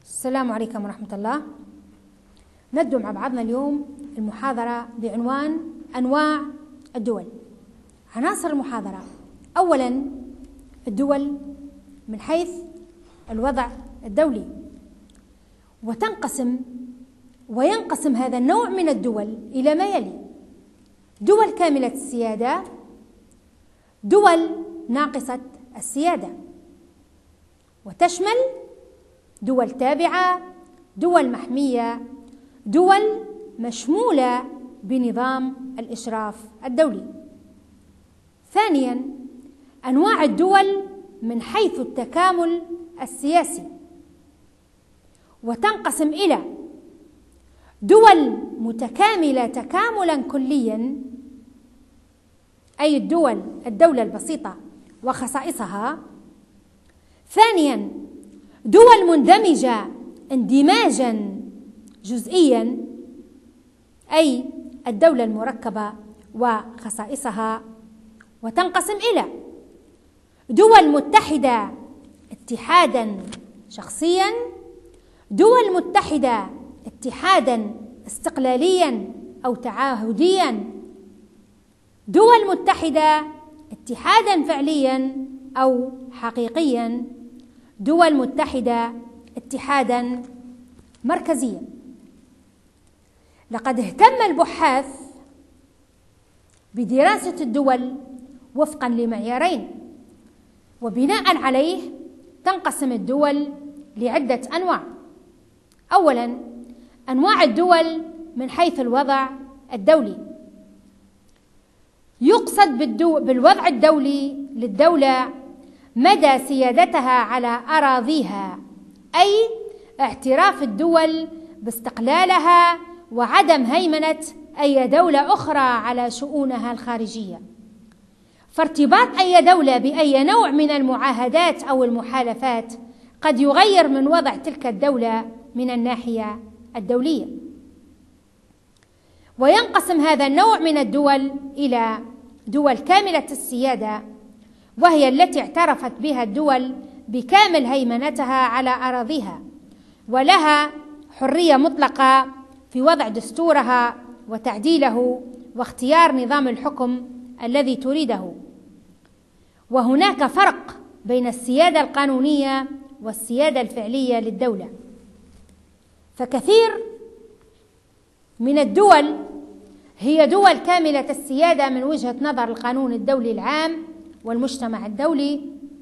السلام عليكم ورحمة الله. نبدأ مع بعضنا اليوم المحاضرة بعنوان أنواع الدول. عناصر المحاضرة: أولا الدول من حيث الوضع الدولي، وينقسم هذا النوع من الدول إلى ما يلي: دول كاملة السيادة، دول ناقصة السيادة، وتشمل دول تابعة، دول محمية، دول مشمولة بنظام الإشراف الدولي. ثانياً أنواع الدول من حيث التكامل السياسي، وتنقسم إلى دول متكاملة تكاملاً كلياً، أي الدولة البسيطة وخصائصها. ثانياً دول مندمجة اندماجاً جزئياً، أي الدولة المركبة وخصائصها. وتنقسم إلى دول متحدة اتحاداً شخصياً، دول متحدة اتحاداً استقلالياً أو تعاهدياً، دول متحدة اتحاداً فعلياً أو حقيقياً، دول متحدة اتحاداً مركزياً. لقد اهتم البحاث بدراسة الدول وفقاً لمعيارين، وبناء عليه تنقسم الدول لعدة أنواع. أولاً أنواع الدول من حيث الوضع الدولي. يقصد بالوضع الدولي للدولة مدى سيادتها على أراضيها، أي اعتراف الدول باستقلالها وعدم هيمنة أي دولة أخرى على شؤونها الخارجية. فارتباط أي دولة بأي نوع من المعاهدات أو المحالفات قد يغير من وضع تلك الدولة من الناحية الدولية. وينقسم هذا النوع من الدول إلى دول كاملة السيادة، وهي التي اعترفت بها الدول بكامل هيمنتها على أراضيها، ولها حرية مطلقة في وضع دستورها وتعديله واختيار نظام الحكم الذي تريده. وهناك فرق بين السيادة القانونية والسيادة الفعلية للدولة. فكثير من الدول هي دول كاملة السيادة من وجهة نظر القانون الدولي العام والمجتمع الدولي،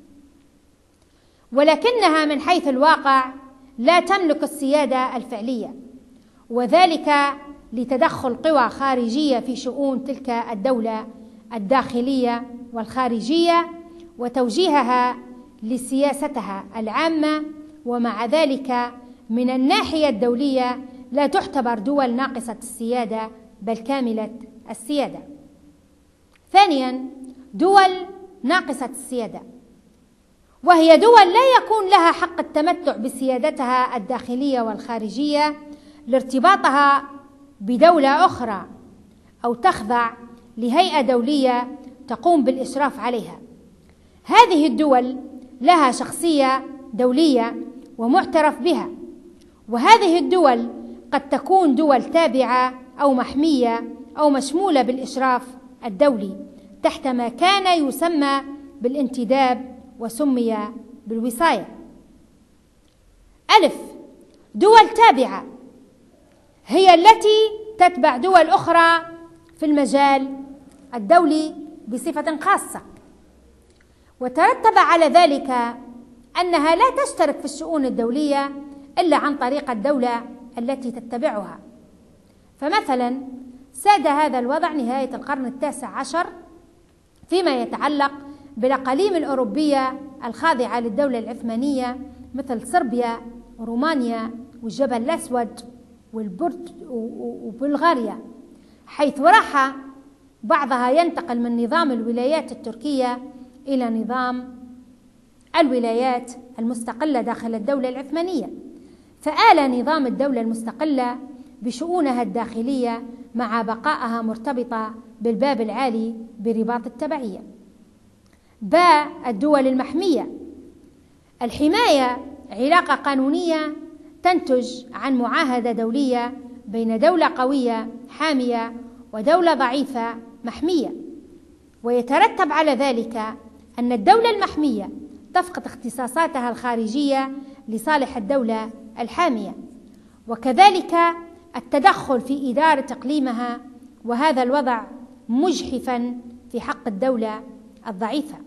ولكنها من حيث الواقع لا تملك السيادة الفعلية، وذلك لتدخل قوى خارجية في شؤون تلك الدولة الداخلية والخارجية وتوجيهها لسياستها العامة. ومع ذلك من الناحية الدولية لا تعتبر دول ناقصة السيادة بل كاملة السيادة. ثانياً دول ناقصة السيادة، وهي دول لا يكون لها حق التمتع بسيادتها الداخلية والخارجية لارتباطها بدولة أخرى، أو تخضع لهيئة دولية تقوم بالإشراف عليها. هذه الدول لها شخصية دولية ومعترف بها، وهذه الدول قد تكون دول تابعة أو محمية أو مشمولة بالإشراف الدولي تحت ما كان يسمى بالانتداب وسمي بالوصاية. ألف: دول تابعة هي التي تتبع دول أخرى في المجال الدولي بصفة خاصة، وترتب على ذلك أنها لا تشترك في الشؤون الدولية إلا عن طريق الدولة التي تتبعها. فمثلا ساد هذا الوضع نهاية القرن التاسع عشر فيما يتعلق بالأقاليم الأوروبية الخاضعة للدولة العثمانية، مثل صربيا ورومانيا والجبل الأسود وبلغاريا، حيث راح بعضها ينتقل من نظام الولايات التركية إلى نظام الولايات المستقلة داخل الدولة العثمانية. فآل نظام الدولة المستقلة بشؤونها الداخلية مع بقائها مرتبطة بالباب العالي برباط التبعية. الدول المحمية: الحماية علاقة قانونية تنتج عن معاهدة دولية بين دولة قوية حامية ودولة ضعيفة محمية، ويترتب على ذلك أن الدولة المحمية تفقد اختصاصاتها الخارجية لصالح الدولة الحامية، وكذلك التدخل في إدارة إقليمها، وهذا الوضع مجحفا في حق الدولة الضعيفة.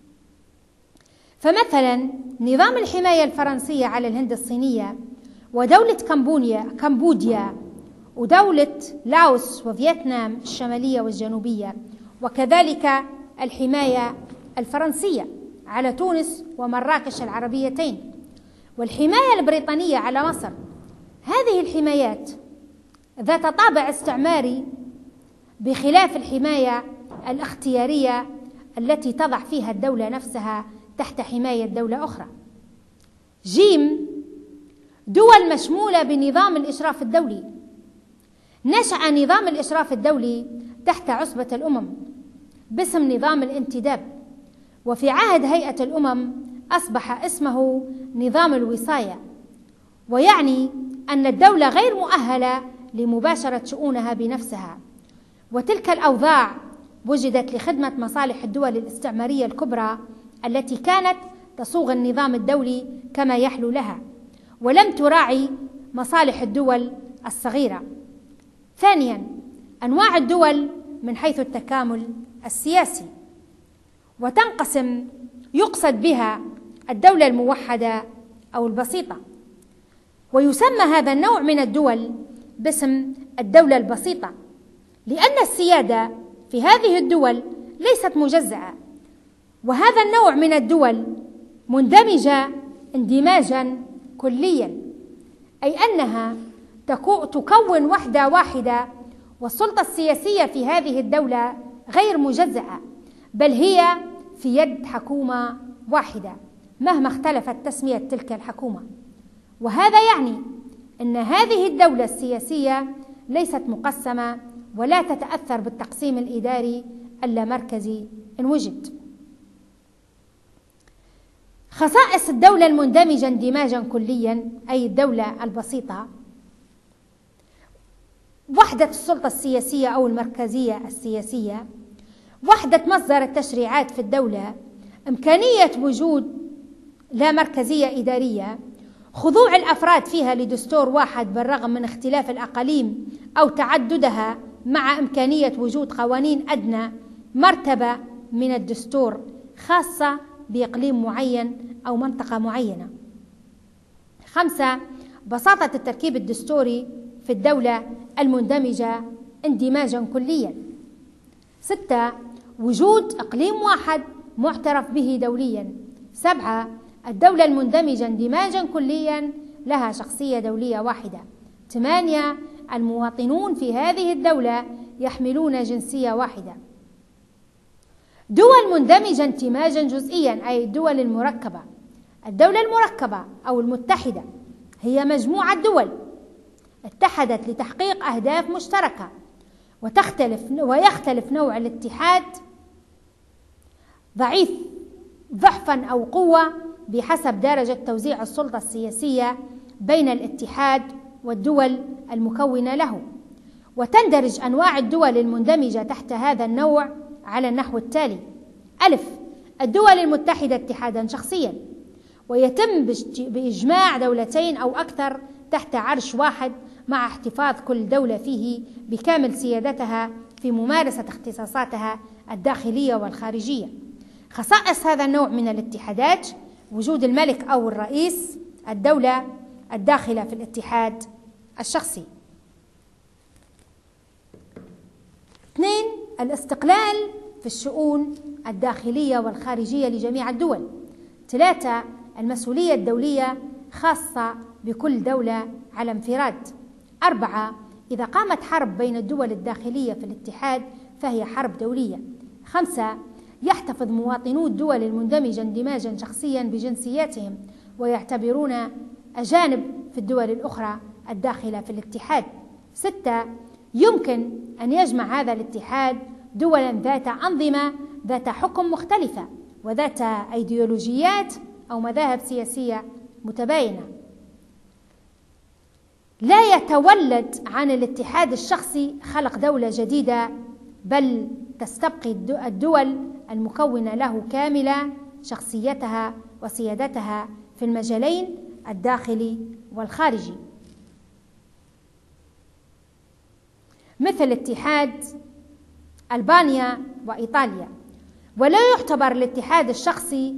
فمثلا نظام الحماية الفرنسية على الهند الصينية ودولة كمبوديا ودولة لاوس وفيتنام الشمالية والجنوبية، وكذلك الحماية الفرنسية على تونس ومراكش العربيتين، والحماية البريطانية على مصر. هذه الحمايات ذات طابع استعماري بخلاف الحماية الاختيارية التي تضع فيها الدولة نفسها تحت حماية دولة أخرى. جيم، دول مشمولة بنظام الإشراف الدولي. نشأ نظام الإشراف الدولي تحت عصبة الأمم باسم نظام الانتداب، وفي عهد هيئة الأمم أصبح اسمه نظام الوصاية، ويعني أن الدولة غير مؤهلة لمباشرة شؤونها بنفسها، وتلك الأوضاع وجدت لخدمة مصالح الدول الاستعمارية الكبرى التي كانت تصوغ النظام الدولي كما يحلو لها، ولم تراعي مصالح الدول الصغيرة. ثانيا، أنواع الدول من حيث التكامل السياسي، وتنقسم يقصد بها الدولة الموحدة أو البسيطة، ويسمى هذا النوع من الدول باسم الدولة البسيطة، لأن السيادة في هذه الدول ليست مجزأة، وهذا النوع من الدول مندمجة اندماجا كليا، أي أنها تكون وحدة واحدة، والسلطة السياسية في هذه الدولة غير مجزأة، بل هي في يد حكومة واحدة مهما اختلفت تسمية تلك الحكومة. وهذا يعني أن هذه الدولة السياسية ليست مقسمة ولا تتأثر بالتقسيم الإداري اللامركزي إن وجد. خصائص الدولة المندمجة اندماجا كليا أي الدولة البسيطة: وحدة السلطة السياسية أو المركزية السياسية، وحدة مصدر التشريعات في الدولة، إمكانية وجود لا مركزية إدارية، خضوع الأفراد فيها لدستور واحد بالرغم من اختلاف الأقاليم أو تعددها، مع إمكانية وجود قوانين أدنى مرتبة من الدستور خاصة بإقليم معين أو منطقة معينة. 5. بساطة التركيب الدستوري في الدولة المندمجة اندماجا كليا. 6. وجود إقليم واحد معترف به دوليا. 7. الدولة المندمجة اندماجا كليا لها شخصية دولية واحدة. 8. المواطنون في هذه الدولة يحملون جنسية واحدة. دول مندمجة اندماجا جزئيا أي الدول المركبة. الدولة المركبة أو المتحدة هي مجموعة دول اتحدت لتحقيق أهداف مشتركة، ويختلف نوع الاتحاد ضعفا أو قوة بحسب درجة توزيع السلطة السياسية بين الاتحاد والدول المكونة له. وتندرج أنواع الدول المندمجة تحت هذا النوع على النحو التالي: أ. الدول المتحدة اتحادا شخصيا، ويتم بإجماع دولتين أو أكثر تحت عرش واحد مع احتفاظ كل دولة فيه بكامل سيادتها في ممارسة اختصاصاتها الداخلية والخارجية. خصائص هذا النوع من الاتحادات: وجود الملك أو الرئيس الدولة الداخلة في الاتحاد الشخصي. 2. الاستقلال في الشؤون الداخلية والخارجية لجميع الدول. 3. المسؤولية الدولية خاصة بكل دولة على انفراد. 4. إذا قامت حرب بين الدول الداخلية في الاتحاد فهي حرب دولية. 5. يحتفظ مواطنو الدول المندمجة اندماجا شخصيا بجنسياتهم ويعتبرون أجانب في الدول الأخرى الداخلة في الاتحاد. 6. يمكن أن يجمع هذا الاتحاد دولا ذات أنظمة ذات حكم مختلفة وذات أيديولوجيات أو مذاهب سياسية متباينة. لا يتولد عن الاتحاد الشخصي خلق دولة جديدة، بل تستبقي الدول المكونة له كاملة شخصيتها وسيادتها في المجالين الداخلي والخارجي، مثل اتحاد ألبانيا وإيطاليا. ولا يعتبر الاتحاد الشخصي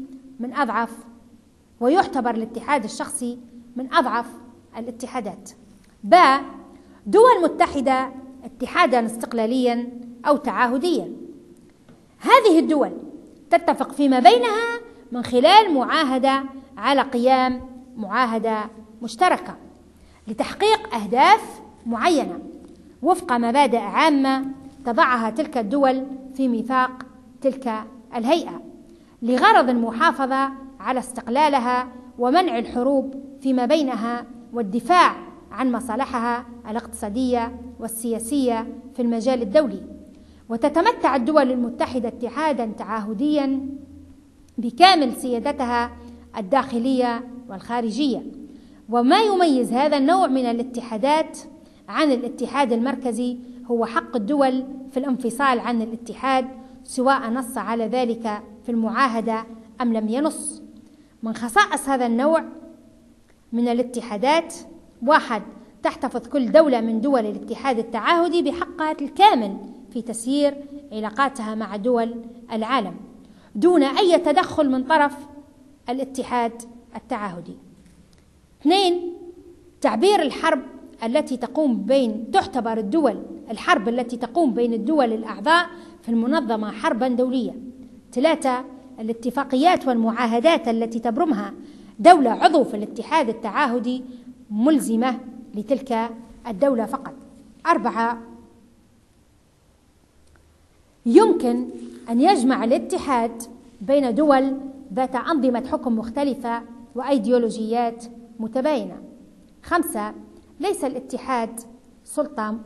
من أضعف الاتحادات. دول متحدة اتحادا استقلاليا أو تعاهديا. هذه الدول تتفق فيما بينها من خلال معاهدة على قيام معاهدة مشتركة لتحقيق أهداف معينة وفق مبادئ عامة تضعها تلك الدول في ميثاق تلك الهيئة لغرض المحافظة على استقلالها ومنع الحروب فيما بينها والدفاع عن مصالحها الاقتصادية والسياسية في المجال الدولي. وتتمتع الدول المتحدة اتحادا تعاهديا بكامل سيادتها الداخلية والخارجية. وما يميز هذا النوع من الاتحادات عن الاتحاد المركزي هو حق الدول في الانفصال عن الاتحاد، سواء نص على ذلك في المعاهدة أم لم ينص. من خصائص هذا النوع من الاتحادات: 1. تحتفظ كل دولة من دول الاتحاد التعاهدي بحقها الكامل في تسيير علاقاتها مع دول العالم دون أي تدخل من طرف الاتحاد التعاهدي. 2. تعتبر الحرب التي تقوم بين الدول الأعضاء في المنظمة حربا دولية. 3. الاتفاقيات والمعاهدات التي تبرمها دولة عضو في الاتحاد التعاهدي ملزمة لتلك الدولة فقط. 4. يمكن أن يجمع الاتحاد بين دول ذات أنظمة حكم مختلفة وأيديولوجيات متباينة. 5. ليس الاتحاد سلطة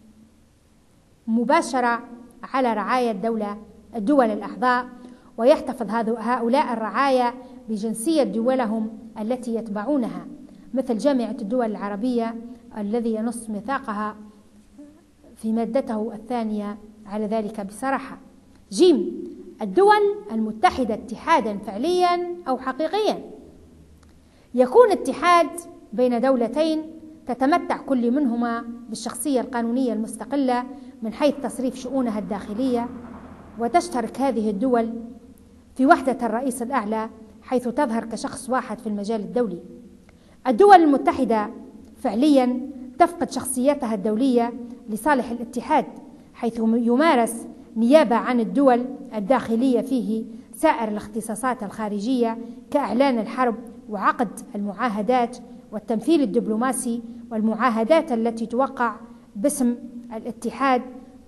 مباشرة على رعايا الدول الأعضاء، ويحتفظ هؤلاء الرعايا بجنسية دولهم التي يتبعونها، مثل جامعة الدول العربية الذي ينص ميثاقها في مادته الثانية على ذلك بصراحة. ج. الدول المتحدة اتحادا فعليا أو حقيقيا. يكون اتحاد بين دولتين تتمتع كل منهما بالشخصية القانونية المستقلة من حيث تصريف شؤونها الداخلية، وتشترك هذه الدول في وحدة الرئيس الأعلى حيث تظهر كشخص واحد في المجال الدولي. الدول المتحدة فعليا تفقد شخصيتها الدولية لصالح الاتحاد، حيث يمارس نيابة عن الدول الداخلية فيه سائر الاختصاصات الخارجية كإعلان الحرب وعقد المعاهدات والتمثيل الدبلوماسي والمعاهدات التي توقع باسم الاتحاد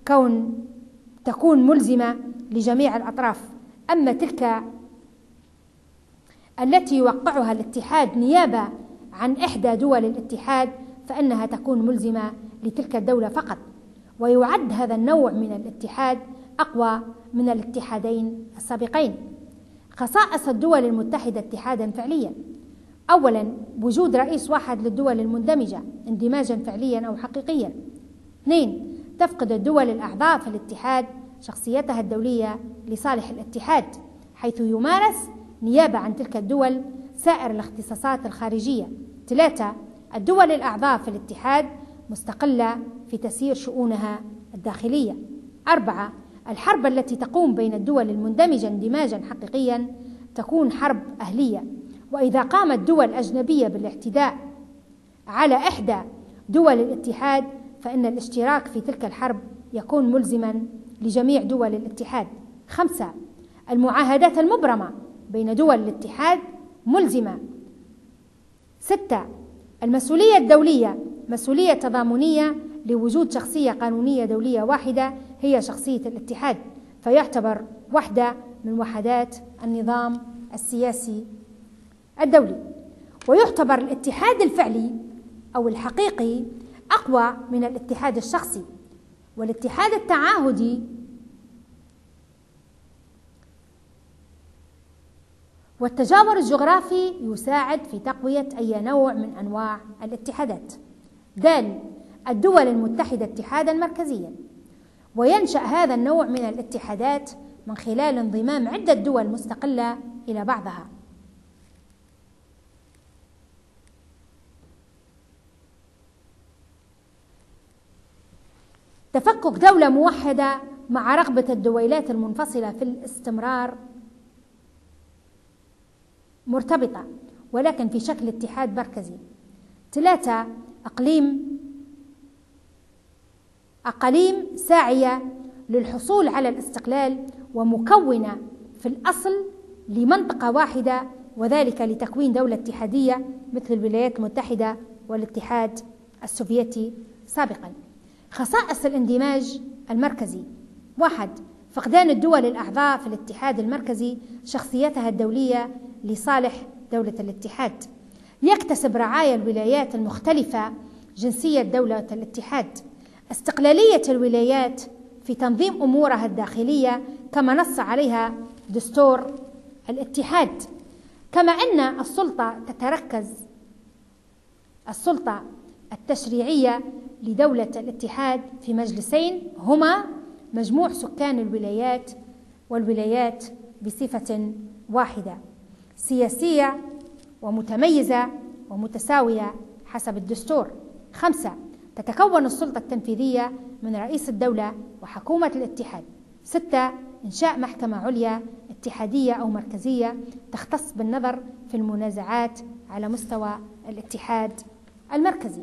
تكون ملزمة لجميع الأطراف. أما تلك التي يوقعها الاتحاد نيابة عن إحدى دول الاتحاد فإنها تكون ملزمة لتلك الدولة فقط. ويعد هذا النوع من الاتحاد أقوى من الاتحادين السابقين. خصائص الدول المتحدة اتحادا فعليا: أولا، وجود رئيس واحد للدول المندمجة اندماجا فعليا أو حقيقيا. 2. تفقد الدول الأعضاء في الاتحاد شخصيتها الدولية لصالح الاتحاد، حيث يمارس نيابة عن تلك الدول سائر الاختصاصات الخارجية. 3. الدول الأعضاء في الاتحاد مستقلة في تسيير شؤونها الداخلية. 4. الحرب التي تقوم بين الدول المندمجة اندماجا حقيقيا تكون حرب أهلية، وإذا قامت دول أجنبية بالاعتداء على إحدى دول الاتحاد فإن الاشتراك في تلك الحرب يكون ملزما لجميع دول الاتحاد. 5. المعاهدات المبرمة بين دول الاتحاد ملزمة. 6. المسؤولية الدولية مسؤولية تضامنية لوجود شخصية قانونية دولية واحدة هي شخصية الاتحاد، فيعتبر وحدة من وحدات النظام السياسي الدولي. ويعتبر الاتحاد الفعلي أو الحقيقي أقوى من الاتحاد الشخصي. والاتحاد التعاهدي والتجاور الجغرافي يساعد في تقوية أي نوع من أنواع الاتحادات. د. الدول المتحدة اتحادا مركزيا. وينشأ هذا النوع من الاتحادات من خلال انضمام عدة دول مستقلة إلى بعضها. تفكك دولة موحدة مع رغبة الدويلات المنفصلة في الاستمرار مرتبطة ولكن في شكل اتحاد مركزي. 3. أقاليم ساعية للحصول على الاستقلال ومكونة في الأصل لمنطقة واحدة، وذلك لتكوين دولة اتحادية مثل الولايات المتحدة والاتحاد السوفيتي سابقا. خصائص الاندماج المركزي: 1. فقدان الدول الأعضاء في الاتحاد المركزي شخصيتها الدولية لصالح دولة الاتحاد. يكتسب رعايا الولايات المختلفة جنسية دولة الاتحاد. استقلالية الولايات في تنظيم أمورها الداخلية كما نص عليها دستور الاتحاد. كما أن السلطة التشريعية لدولة الاتحاد في مجلسين هما مجموع سكان الولايات والولايات بصفة واحدة، سياسية ومتميزة ومتساوية حسب الدستور. 5. تتكون السلطة التنفيذية من رئيس الدولة وحكومة الاتحاد. 6. إنشاء محكمة عليا اتحادية أو مركزية تختص بالنظر في المنازعات على مستوى الاتحاد المركزي.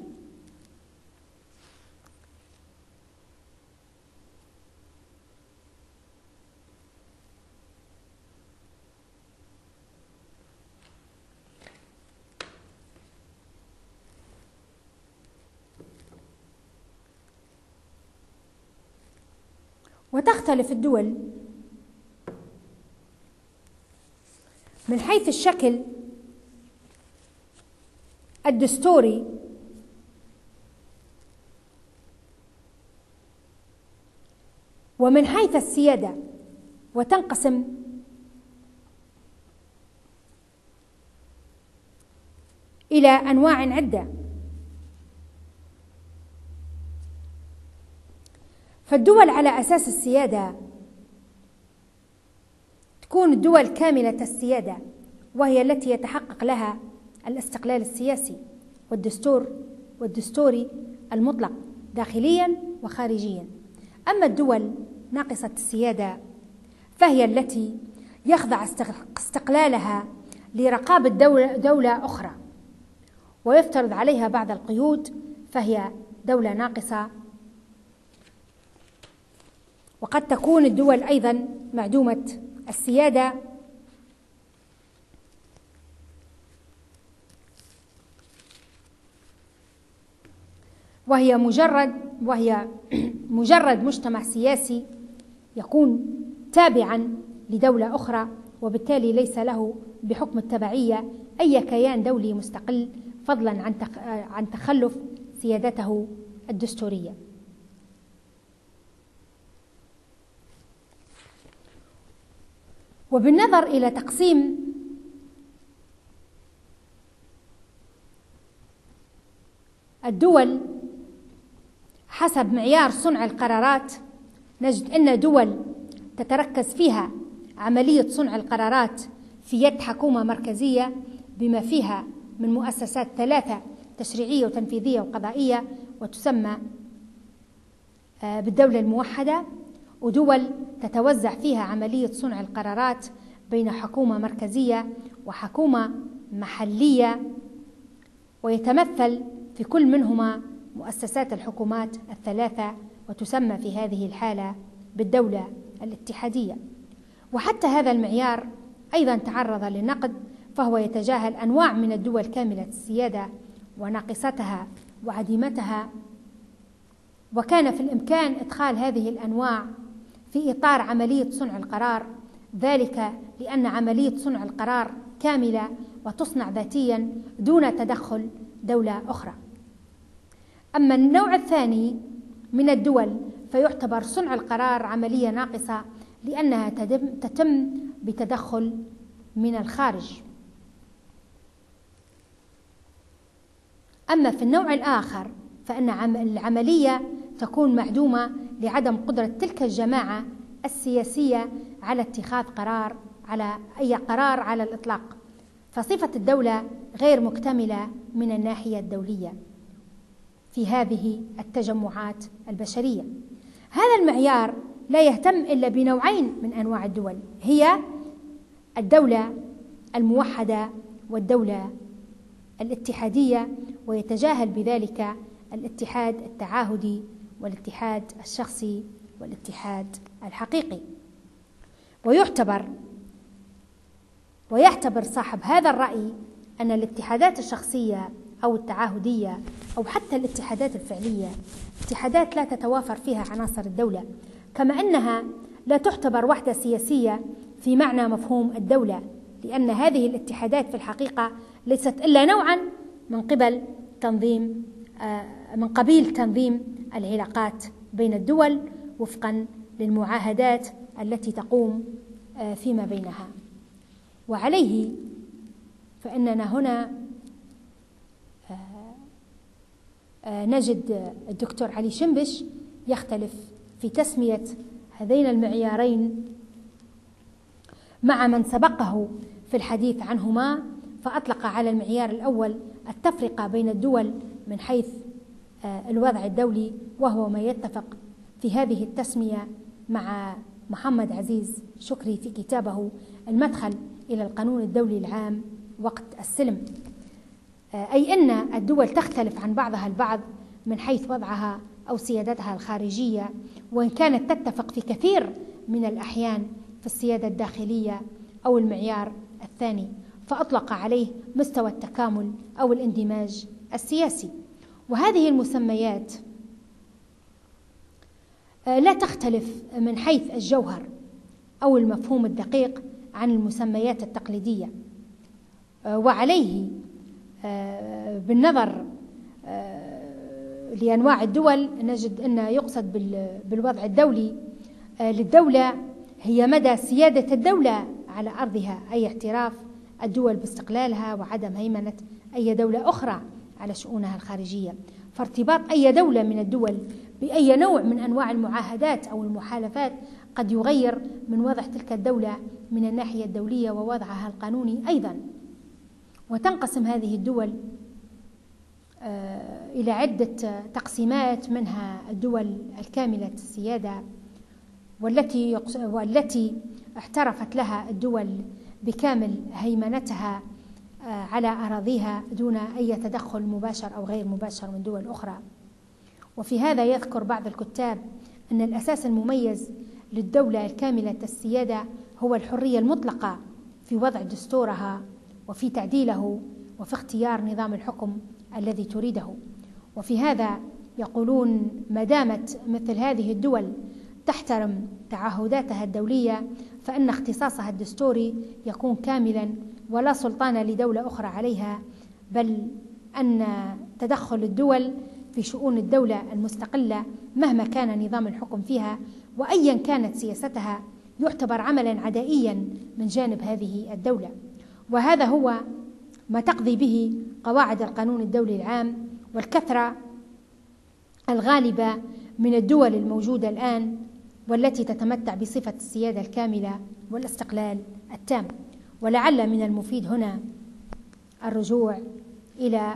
وتختلف الدول من حيث الشكل الدستوري ومن حيث السيادة، وتنقسم إلى أنواع عدة. فالدول على أساس السيادة تكون الدول كاملة السيادة، وهي التي يتحقق لها الاستقلال السياسي والدستوري المطلق داخليا وخارجيا. أما الدول ناقصة السيادة فهي التي يخضع استقلالها لرقابة دولة أخرى ويفترض عليها بعض القيود، فهي دولة ناقصة. وقد تكون الدول أيضا معدومة السيادة وهي مجرد مجتمع سياسي يكون تابعا لدولة أخرى، وبالتالي ليس له بحكم التبعية أي كيان دولي مستقل فضلا عن تخلف سيادته الدستورية. وبالنظر إلى تقسيم الدول حسب معيار صنع القرارات، نجد أن دول تتركز فيها عملية صنع القرارات في يد حكومة مركزية بما فيها من مؤسسات 3 تشريعية وتنفيذية وقضائية وتسمى بالدولة الموحدة، ودول تتوزع فيها عملية صنع القرارات بين حكومة مركزية وحكومة محلية، ويتمثل في كل منهما مؤسسات الحكومات 3 وتسمى في هذه الحالة بالدولة الاتحادية. وحتى هذا المعيار أيضا تعرض للنقد، فهو يتجاهل أنواع من الدول كاملة السيادة وناقصتها وعديمتها، وكان في الإمكان إدخال هذه الأنواع في إطار عملية صنع القرار، ذلك لأن عملية صنع القرار كاملة وتصنع ذاتيا دون تدخل دولة أخرى. أما النوع الثاني من الدول فيعتبر صنع القرار عملية ناقصة لأنها تتم بتدخل من الخارج. أما في النوع الآخر فإن العملية تكون معدومة لعدم قدرة تلك الجماعة السياسية على اتخاذ أي قرار على الإطلاق، فصفة الدولة غير مكتملة من الناحية الدولية في هذه التجمعات البشرية. هذا المعيار لا يهتم إلا بنوعين من أنواع الدول، هي الدولة الموحدة والدولة الاتحادية، ويتجاهل بذلك الاتحاد التعاهدي والاتحاد الشخصي والاتحاد الحقيقي. ويعتبر صاحب هذا الرأي أن الاتحادات الشخصية أو التعاهدية أو حتى الاتحادات الفعلية اتحادات لا تتوافر فيها عناصر الدولة، كما أنها لا تعتبر وحدة سياسية في معنى مفهوم الدولة، لأن هذه الاتحادات في الحقيقة ليست إلا نوعا من قبيل تنظيم العلاقات بين الدول وفقا للمعاهدات التي تقوم فيما بينها. وعليه فإننا هنا نجد الدكتور علي شنبش يختلف في تسمية هذين المعيارين مع من سبقه في الحديث عنهما، فأطلق على المعيار الأول التفرقة بين الدول من حيث الوضع الدولي، وهو ما يتفق في هذه التسمية مع محمد عزيز شكري في كتابه المدخل إلى القانون الدولي العام وقت السلم، أي أن الدول تختلف عن بعضها البعض من حيث وضعها أو سيادتها الخارجية، وإن كانت تتفق في كثير من الأحيان في السيادة الداخلية أو المعيار الثاني، فأطلق عليه مستوى التكامل أو الاندماج السياسي. وهذه المسميات لا تختلف من حيث الجوهر أو المفهوم الدقيق عن المسميات التقليدية، وعليه بالنظر لأنواع الدول نجد أن يقصد بالوضع الدولي للدولة هي مدى سيادة الدولة على أرضها، أي اعتراف الدول باستقلالها وعدم هيمنة أي دولة أخرى على شؤونها الخارجية. فارتباط أي دولة من الدول بأي نوع من أنواع المعاهدات أو المحالفات قد يغير من وضع تلك الدولة من الناحية الدولية ووضعها القانوني أيضا. وتنقسم هذه الدول إلى عدة تقسيمات، منها الدول الكاملة السيادة والتي اعترفت لها الدول بكامل هيمنتها على أراضيها دون أي تدخل مباشر أو غير مباشر من دول أخرى. وفي هذا يذكر بعض الكتاب أن الأساس المميز للدولة الكاملة السيادة هو الحرية المطلقة في وضع دستورها وفي تعديله وفي اختيار نظام الحكم الذي تريده. وفي هذا يقولون ما دامت مثل هذه الدول تحترم تعهداتها الدولية فإن اختصاصها الدستوري يكون كاملا ولا سلطان لدولة أخرى عليها، بل أن تدخل الدول في شؤون الدولة المستقلة مهما كان نظام الحكم فيها وأيا كانت سياستها يعتبر عملا عدائيا من جانب هذه الدولة. وهذا هو ما تقضي به قواعد القانون الدولي العام والكثرة الغالبة من الدول الموجودة الآن والتي تتمتع بصفة السيادة الكاملة والاستقلال التام. ولعل من المفيد هنا الرجوع إلى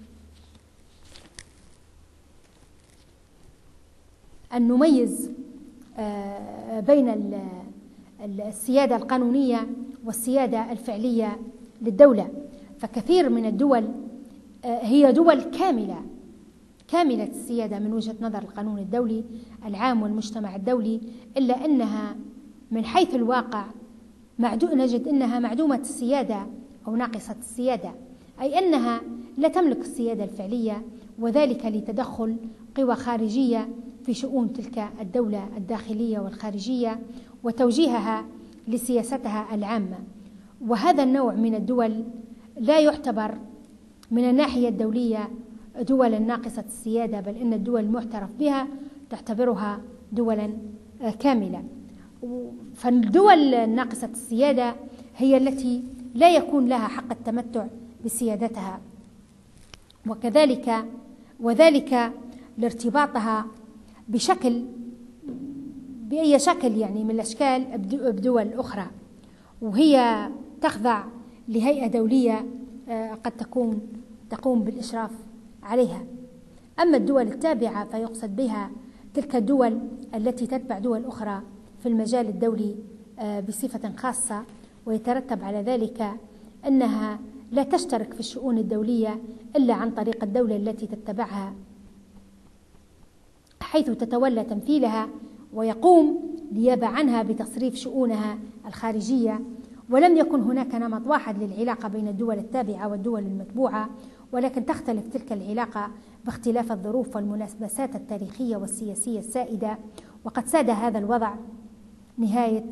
أن نميز بين السيادة القانونية والسيادة الفعلية للدولة، فكثير من الدول هي دول كاملة السيادة من وجهة نظر القانون الدولي العام والمجتمع الدولي، إلا أنها من حيث الواقع نجد أنها معدومة السيادة أو ناقصة السيادة، أي أنها لا تملك السيادة الفعلية، وذلك لتدخل قوى خارجية في شؤون تلك الدولة الداخلية والخارجية وتوجيهها لسياستها العامة. وهذا النوع من الدول لا يعتبر من الناحية الدولية دولا ناقصة السيادة، بل إن الدول المعترف بها تعتبرها دولا كاملة. فالدول الناقصة السيادة هي التي لا يكون لها حق التمتع بسيادتها. وكذلك وذلك لارتباطها بأي شكل يعني من الأشكال بدول أخرى، وهي تخضع لهيئة دولية قد تقوم بالإشراف عليها. أما الدول التابعة فيقصد بها تلك الدول التي تتبع دول أخرى في المجال الدولي بصفة خاصة، ويترتب على ذلك أنها لا تشترك في الشؤون الدولية إلا عن طريق الدولة التي تتبعها، حيث تتولى تمثيلها ويقوم نيابة عنها بتصريف شؤونها الخارجية. ولم يكن هناك نمط واحد للعلاقة بين الدول التابعة والدول المتبوعة، ولكن تختلف تلك العلاقة باختلاف الظروف والمناسبات التاريخية والسياسية السائدة. وقد ساد هذا الوضع نهاية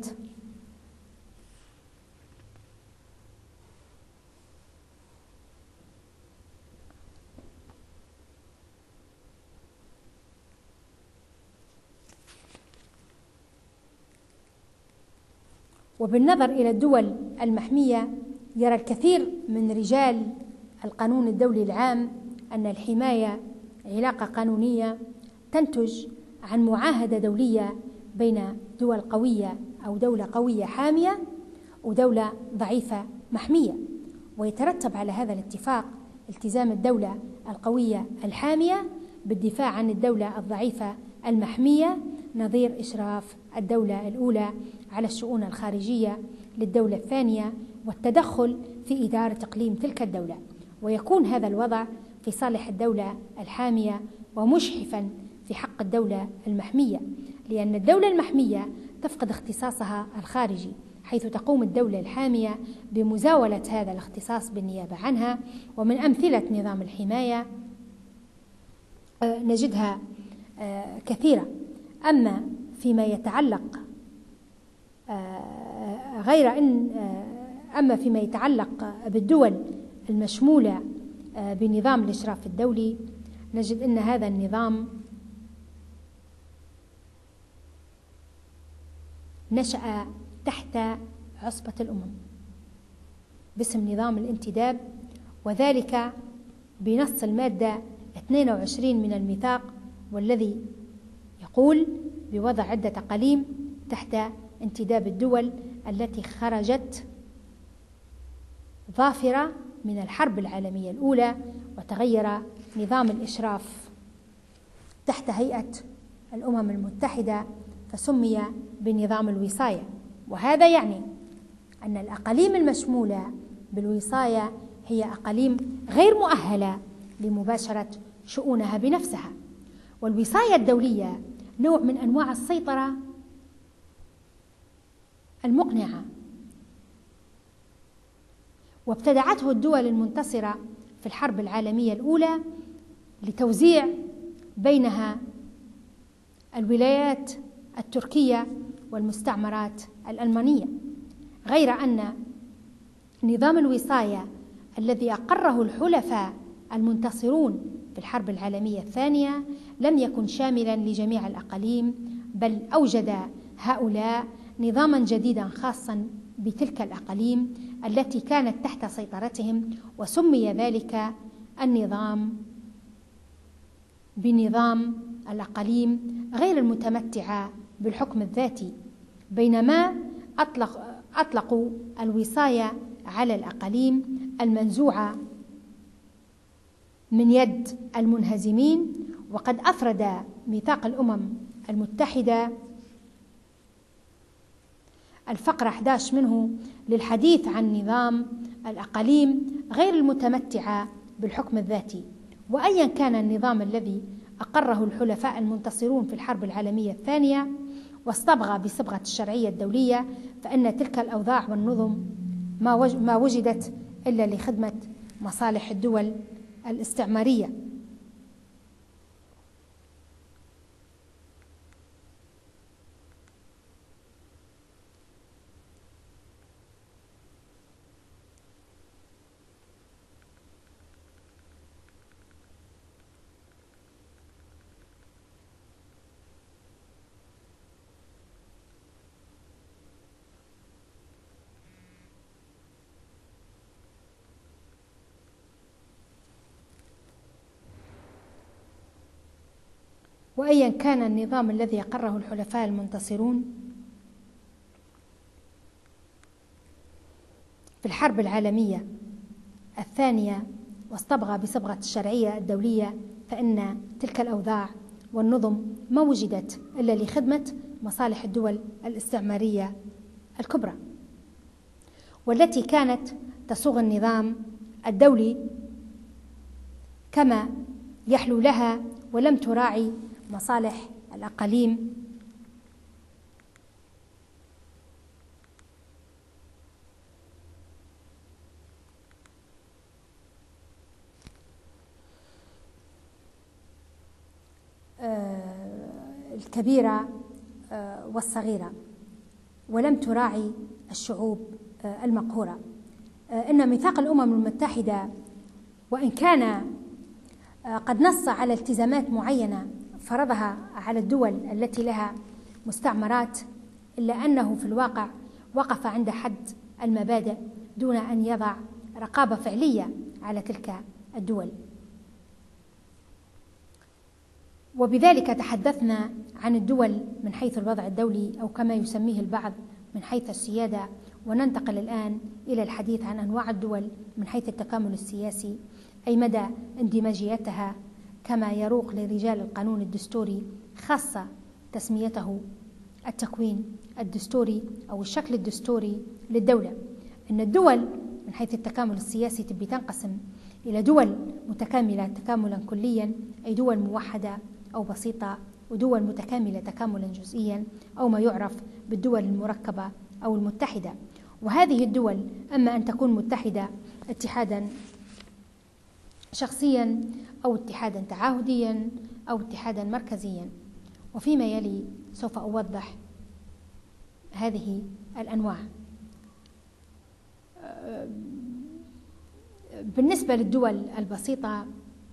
وبالنظر إلى الدول المحمية، يرى الكثير من رجال القانون الدولي العام أن الحماية علاقة قانونية تنتج عن معاهدة دولية بين دول قوية أو دولة قوية حامية ودولة ضعيفة محمية، ويترتب على هذا الاتفاق التزام الدولة القوية الحامية بالدفاع عن الدولة الضعيفة المحمية، نظير إشراف الدولة الأولى على الشؤون الخارجية للدولة الثانية والتدخل في إدارة إقليم تلك الدولة. ويكون هذا الوضع في صالح الدولة الحامية ومشحفا في حق الدولة المحمية، لأن الدولة المحمية تفقد اختصاصها الخارجي، حيث تقوم الدولة الحامية بمزاولة هذا الاختصاص بالنيابة عنها. ومن أمثلة نظام الحماية نجدها كثيرة. أما فيما يتعلق بالدول المشمولة بنظام الإشراف الدولي، نجد أن هذا النظام نشأ تحت عصبة الأمم باسم نظام الانتداب، وذلك بنص المادة 22 من الميثاق، والذي يقول بوضع عدة أقاليم تحت انتداب الدول التي خرجت ظافرة من الحرب العالمية الأولى، وتغير نظام الإشراف تحت هيئة الأمم المتحدة فسمي بنظام الوصاية. وهذا يعني أن الأقاليم المشمولة بالوصاية هي أقاليم غير مؤهلة لمباشرة شؤونها بنفسها. والوصاية الدولية نوع من أنواع السيطرة المقنعة، وابتدعته الدول المنتصرة في الحرب العالمية الأولى لتوزيع بينها الولايات التركية والمستعمرات الألمانية، غير أن نظام الوصاية الذي أقره الحلفاء المنتصرون في الحرب العالمية الثانية لم يكن شاملا لجميع الأقاليم، بل أوجد هؤلاء نظاما جديدا خاصا بتلك الأقاليم التي كانت تحت سيطرتهم، وسمي ذلك النظام بنظام الأقاليم غير المتمتعة بالحكم الذاتي، بينما أطلقوا الوصاية على الأقاليم المنزوعة من يد المنهزمين. وقد أفرد ميثاق الأمم المتحدة الفقرة 11 منه للحديث عن نظام الأقاليم غير المتمتعة بالحكم الذاتي. وأيا كان النظام الذي أقره الحلفاء المنتصرون في الحرب العالمية الثانية واصطبغ بصبغة الشرعية الدولية، فإن تلك الأوضاع والنظم ما وجدت إلا لخدمة مصالح الدول الاستعمارية. وأيا كان النظام الذي أقره الحلفاء المنتصرون في الحرب العالمية الثانية واصطبغ بصبغة الشرعية الدولية، فإن تلك الأوضاع والنظم ما وجدت إلا لخدمة مصالح الدول الاستعمارية الكبرى، والتي كانت تصوغ النظام الدولي كما يحلو لها، ولم تراعي مصالح الأقاليم الكبيرة والصغيرة، ولم تراعي الشعوب المقهورة. إن ميثاق الأمم المتحدة وإن كان قد نص على التزامات معينة فرضها على الدول التي لها مستعمرات، إلا أنه في الواقع وقف عند حد المبادئ دون أن يضع رقابة فعلية على تلك الدول. وبذلك تحدثنا عن الدول من حيث الوضع الدولي، أو كما يسميه البعض من حيث السيادة، وننتقل الآن إلى الحديث عن أنواع الدول من حيث التكامل السياسي، أي مدى اندماجيتها كما يروق لرجال القانون الدستوري، خاصة تسميته التكوين الدستوري أو الشكل الدستوري للدولة. إن الدول من حيث التكامل السياسي تبي تنقسم إلى دول متكاملة تكاملا كليا، أي دول موحدة أو بسيطة، ودول متكاملة تكاملا جزئيا، أو ما يعرف بالدول المركبة أو المتحدة. وهذه الدول أما أن تكون متحدة اتحادا شخصيا، أو اتحادا تعاهديا، أو اتحادا مركزيا. وفيما يلي سوف أوضح هذه الأنواع. بالنسبة للدول البسيطة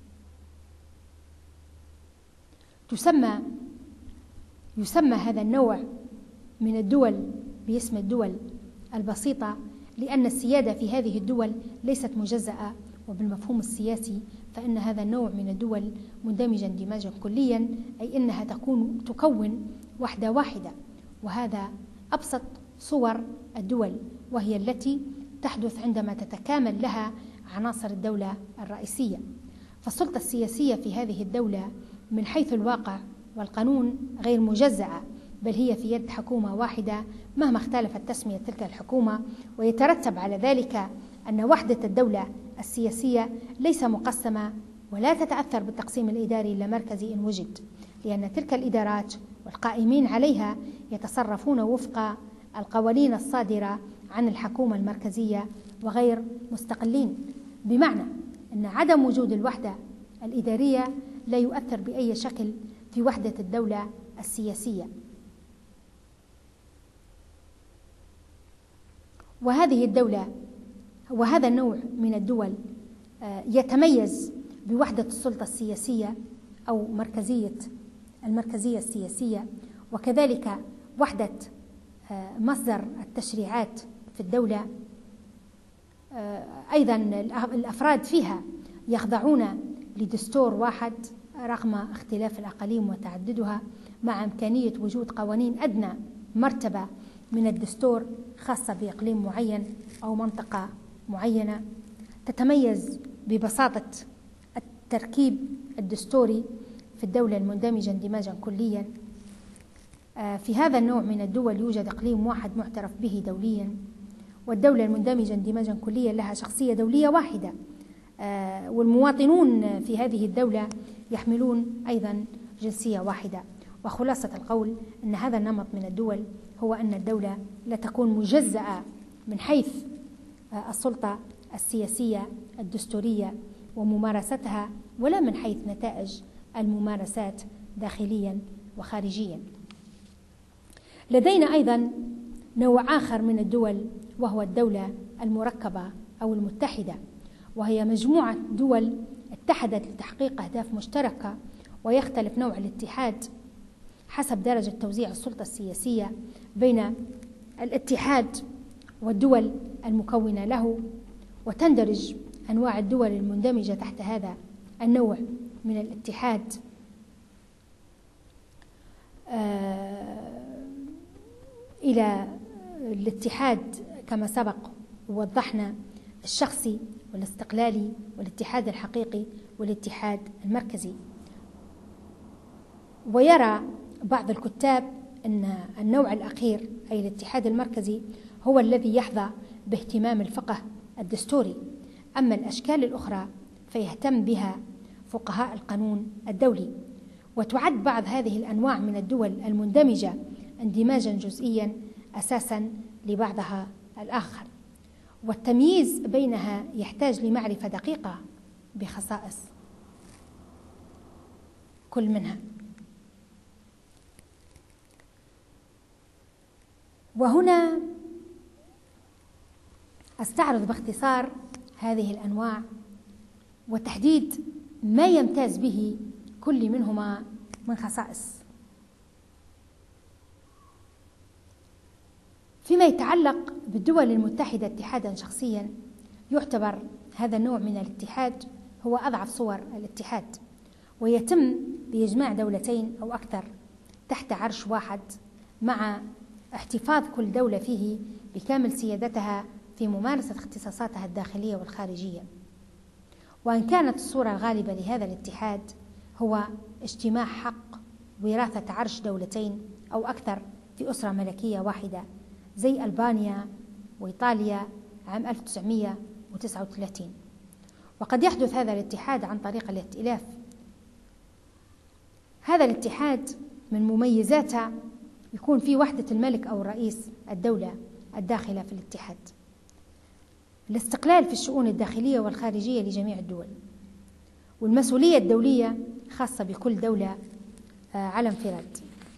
يسمى هذا النوع من الدول باسم الدول البسيطة، لأن السيادة في هذه الدول ليست مجزأة، وبالمفهوم السياسي فإن هذا النوع من الدول مندمجا اندماجا كليا، أي أنها تكون وحدة واحدة. وهذا أبسط صور الدول، وهي التي تحدث عندما تتكامل لها عناصر الدولة الرئيسية. فالسلطة السياسية في هذه الدولة من حيث الواقع والقانون غير مجزأة، بل هي في يد حكومة واحدة مهما اختلفت تسمية تلك الحكومة، ويترتب على ذلك أن وحدة الدولة السياسية ليس مقسمة ولا تتأثر بالتقسيم الإداري اللامركزي إن وجد، لأن تلك الإدارات والقائمين عليها يتصرفون وفق القوانين الصادرة عن الحكومة المركزية وغير مستقلين، بمعنى أن عدم وجود الوحدة الإدارية لا يؤثر بأي شكل في وحدة الدولة السياسية. وهذه الدولة وهذا النوع من الدول يتميز بوحدة السلطة السياسية أو المركزية السياسية، وكذلك وحدة مصدر التشريعات في الدولة. أيضا الأفراد فيها يخضعون لدستور واحد رغم اختلاف الأقاليم وتعددها، مع إمكانية وجود قوانين أدنى مرتبة من الدستور خاصة بإقليم معين أو منطقة معينة. تتميز ببساطة التركيب الدستوري في الدولة المندمجة اندماجا كليا. في هذا النوع من الدول يوجد إقليم واحد معترف به دوليا، والدولة المندمجة اندماجا كليا لها شخصية دولية واحدة، والمواطنون في هذه الدولة يحملون أيضا جنسية واحدة. وخلاصة القول أن هذا النمط من الدول هو أن الدولة لا تكون مجزأة من حيث السلطة السياسية الدستورية وممارستها، ولا من حيث نتائج الممارسات داخليا وخارجيا. لدينا أيضا نوع آخر من الدول، وهو الدولة المركبة أو المتحدة، وهي مجموعة دول اتحدت لتحقيق أهداف مشتركة، ويختلف نوع الاتحاد حسب درجة توزيع السلطة السياسية بين الاتحاد والدول المكونة له. وتندرج أنواع الدول المندمجة تحت هذا النوع من الاتحاد إلى الاتحاد كما سبق ووضحنا الشخصي والاستقلالي والاتحاد الحقيقي والاتحاد المركزي. ويرى بعض الكتاب أن النوع الأخير أي الاتحاد المركزي هو الذي يحظى باهتمام الفقه الدستوري، أما الأشكال الأخرى فيهتم بها فقهاء القانون الدولي. وتعد بعض هذه الأنواع من الدول المندمجة اندماجا جزئيا أساسا لبعضها الآخر، والتمييز بينها يحتاج لمعرفة دقيقة بخصائص كل منها. وهنا أستعرض باختصار هذه الأنواع وتحديد ما يمتاز به كل منهما من خصائص. فيما يتعلق بالدول المتحدة اتحادا شخصيا، يعتبر هذا النوع من الاتحاد هو أضعف صور الاتحاد، ويتم بإجماع دولتين أو أكثر تحت عرش واحد، مع احتفاظ كل دولة فيه بكامل سيادتها في ممارسة اختصاصاتها الداخلية والخارجية. وإن كانت الصورة الغالبة لهذا الاتحاد هو اجتماع حق وراثة عرش دولتين أو أكثر في أسرة ملكية واحدة زي ألبانيا وإيطاليا عام 1939. وقد يحدث هذا الاتحاد عن طريق الائتلاف. هذا الاتحاد من مميزاته يكون في وحدة الملك أو رئيس الدولة الداخلة في الاتحاد، الاستقلال في الشؤون الداخلية والخارجية لجميع الدول، والمسؤولية الدولية خاصة بكل دولة على انفراد.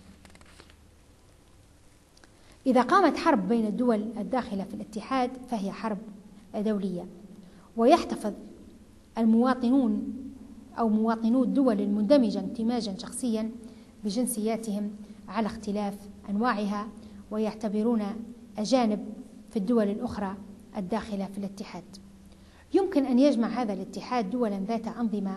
إذا قامت حرب بين الدول الداخلة في الاتحاد فهي حرب دولية، ويحتفظ المواطنون أو مواطنو الدول المندمجة اندماجا شخصيا بجنسياتهم على اختلاف أنواعها، ويعتبرون أجانب في الدول الأخرى الداخلة في الاتحاد. يمكن أن يجمع هذا الاتحاد دولا ذات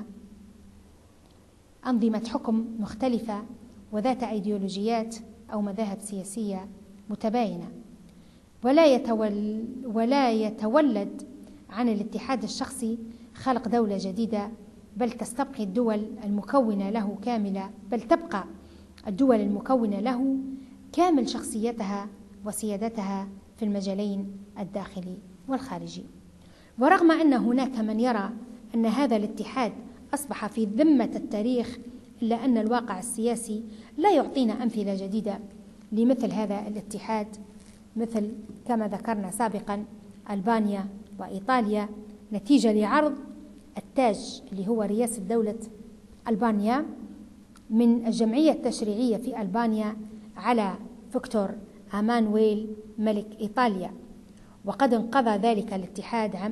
أنظمة حكم مختلفة وذات أيديولوجيات أو مذاهب سياسية متباينة، ولا يتولد عن الاتحاد الشخصي خلق دولة جديدة، بل تبقى الدول المكونة له كامل شخصيتها وسيادتها في المجالين الداخلي والخارجي. ورغم أن هناك من يرى أن هذا الاتحاد أصبح في ذمة التاريخ، إلا أن الواقع السياسي لا يعطينا أمثلة جديدة لمثل هذا الاتحاد، مثل كما ذكرنا سابقا ألبانيا وإيطاليا، نتيجة لعرض التاج اللي هو رئاسة دولة ألبانيا من الجمعية التشريعية في ألبانيا على فيكتور أمانويل ملك إيطاليا. وقد انقضى ذلك الاتحاد عام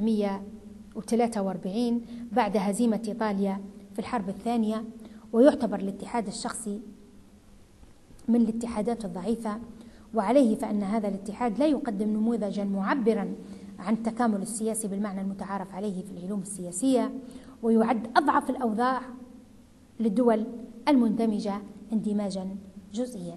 1943 بعد هزيمة إيطاليا في الحرب الثانية، ويعتبر الاتحاد الشخصي من الاتحادات الضعيفة، وعليه فإن هذا الاتحاد لا يقدم نموذجا معبرا عن التكامل السياسي بالمعنى المتعارف عليه في العلوم السياسية، ويعد أضعف الأوضاع للدول المندمجة اندماجا جزئيا.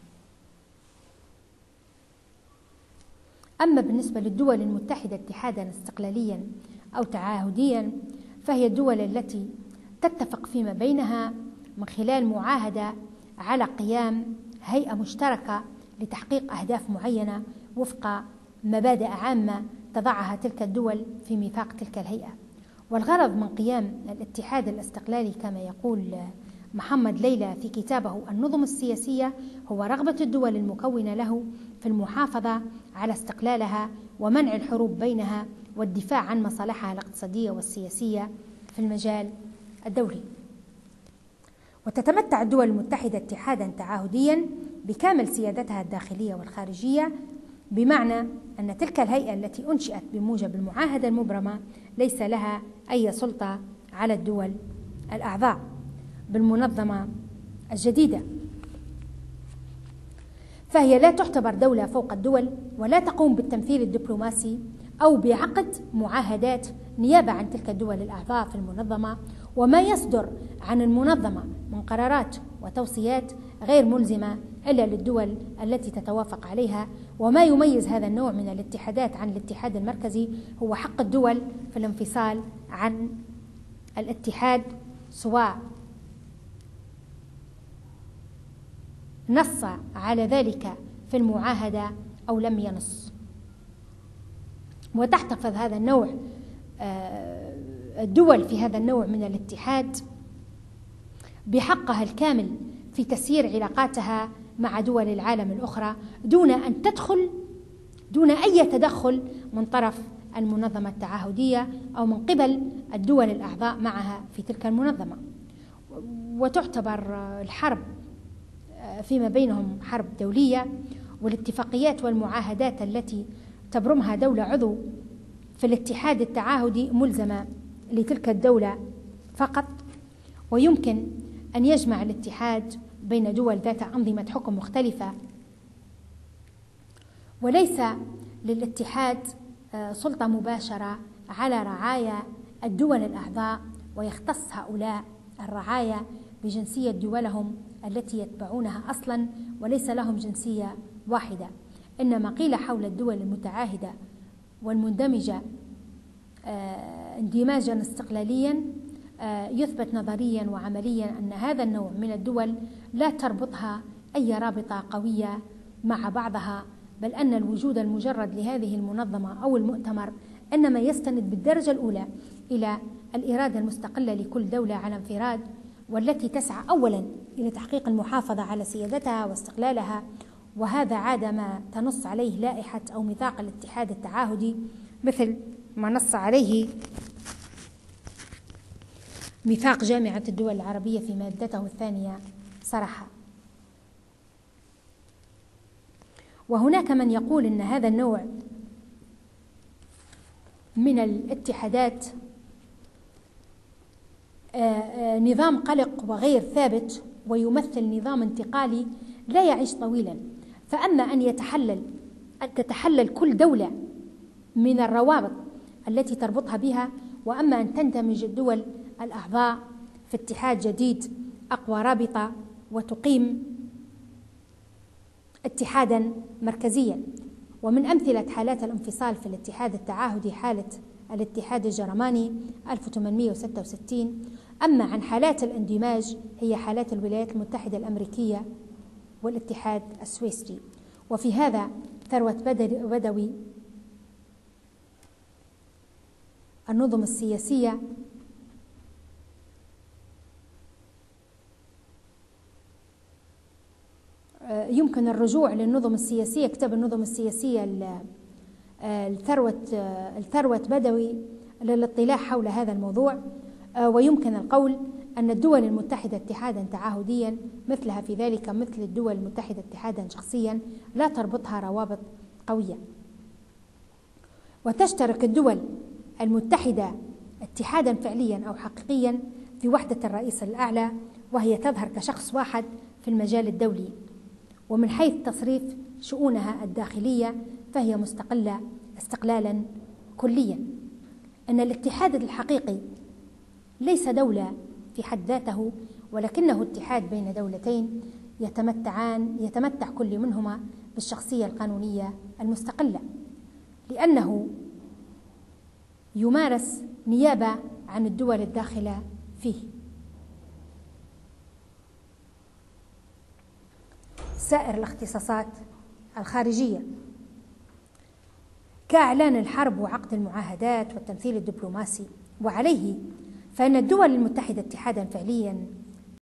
أما بالنسبة للدول المتحدة اتحادا استقلاليا أو تعاهديا، فهي الدول التي تتفق فيما بينها من خلال معاهدة على قيام هيئة مشتركة لتحقيق أهداف معينة وفق مبادئ عامة تضعها تلك الدول في ميثاق تلك الهيئة. والغرض من قيام الاتحاد الاستقلالي كما يقول محمد ليلى في كتابه النظم السياسية هو رغبة الدول المكونة له في المحافظة على استقلالها ومنع الحروب بينها والدفاع عن مصالحها الاقتصادية والسياسية في المجال الدولي. وتتمتع الدول المتحدة اتحادا تعاهديا بكامل سيادتها الداخلية والخارجية، بمعنى أن تلك الهيئة التي أنشئت بموجب المعاهدة المبرمة ليس لها أي سلطة على الدول الأعضاء بالمنظمة الجديدة، فهي لا تعتبر دولة فوق الدول، ولا تقوم بالتمثيل الدبلوماسي أو بعقد معاهدات نيابة عن تلك الدول الأعضاء في المنظمة. وما يصدر عن المنظمة من من قرارات وتوصيات غير ملزمة إلا للدول التي تتوافق عليها. وما يميز هذا النوع من الاتحادات عن الاتحاد المركزي هو حق الدول في الانفصال عن الاتحاد، سواء نص على ذلك في المعاهدة أو لم ينص. وتحتفظ هذا النوع الدول في هذا النوع من الاتحاد بحقها الكامل في تسيير علاقاتها مع دول العالم الأخرى دون أن تدخل، دون أي تدخل من طرف المنظمة التعاهدية أو من قبل الدول الأعضاء معها في تلك المنظمة. وتعتبر الحرب فيما بينهم حرب دولية، والاتفاقيات والمعاهدات التي تبرمها دولة عضو في الاتحاد التعاهدي ملزمة لتلك الدولة فقط. ويمكن أن يجمع الاتحاد بين دول ذات أنظمة حكم مختلفة، وليس للاتحاد سلطة مباشرة على رعايا الدول الأعضاء، ويختص هؤلاء الرعايا بجنسية دولهم التي يتبعونها أصلا، وليس لهم جنسية واحدة. إنما قيل حول الدول المتعاهدة والمندمجة اندماجا استقلاليا يثبت نظريا وعمليا أن هذا النوع من الدول لا تربطها أي رابطة قوية مع بعضها، بل أن الوجود المجرد لهذه المنظمة أو المؤتمر إنما يستند بالدرجة الأولى إلى الإرادة المستقلة لكل دولة على انفراد، والتي تسعى أولا إلى تحقيق المحافظة على سيادتها واستقلالها، وهذا عادة ما تنص عليه لائحة أو ميثاق الاتحاد التعاهدي، مثل ما نص عليه ميثاق جامعة الدول العربية في مادته الثانية صراحة. وهناك من يقول أن هذا النوع من الاتحادات نظام قلق وغير ثابت، ويمثل نظام انتقالي لا يعيش طويلا. فأما أن تتحلل كل دولة من الروابط التي تربطها بها، وأما أن تندمج الدول الأعضاء في اتحاد جديد أقوى رابطة وتقيم اتحادا مركزيا. ومن أمثلة حالات الانفصال في الاتحاد التعاهدي حالة الاتحاد الجرماني 1866. أما عن حالات الاندماج هي حالات الولايات المتحدة الأمريكية والاتحاد السويسري. وفي هذا ثروة بدوي النظم السياسية يمكن الرجوع للنظم السياسية، كتاب النظم السياسية الثروة بدوي للاطلاع حول هذا الموضوع. ويمكن القول أن الدول المتحدة اتحادا تعاهديا مثلها في ذلك مثل الدول المتحدة اتحادا شخصيا لا تربطها روابط قوية. وتشترك الدول المتحدة اتحادا فعليا أو حقيقيا في وحدة الرئيس الأعلى، وهي تظهر كشخص واحد في المجال الدولي. ومن حيث تصريف شؤونها الداخلية فهي مستقلة استقلالا كليا. أن الاتحاد الحقيقي ليس دولة في حد ذاته، ولكنه اتحاد بين دولتين يتمتع كل منهما بالشخصية القانونية المستقلة، لأنه يمارس نيابة عن الدول الداخلة فيه. سائر الاختصاصات الخارجية كإعلان الحرب وعقد المعاهدات والتمثيل الدبلوماسي. وعليه فإن الدول المتحدة اتحادا فعليا